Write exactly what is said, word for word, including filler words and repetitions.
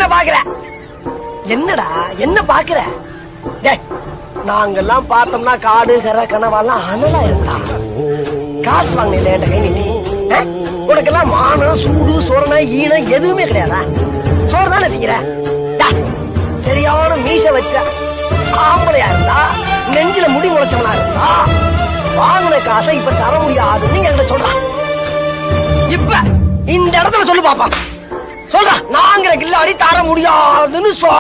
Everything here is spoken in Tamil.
என்ன பாக்குற? என்னடா என்ன பாக்குற? நாங்கெல்லாம் பார்த்தோம்னா காடு கரை கனவாலாம் அனலா இருந்தா காசு வாங்கின என்கிட்ட கை நீட்டி. உனக்கெல்லாம் மானம் சூடு சொரணை ஈனம் எதுவுமே கிடையாதா? சோறு தானே திங்கிற? சரியான மீச வச்ச ஆம்பளையா இருந்தா நெஞ்சில முடி முளைச்சவனா இருந்தா வாங்கின காசை இப்ப தர முடியாதுன்னு என்கிட்ட சொல்றான். இப்ப இந்த இடத்துல சொல்லு பாப்பா. சொல்ற நாங்கிற கில்லாடி தர முடியாதுன்னு சொல்.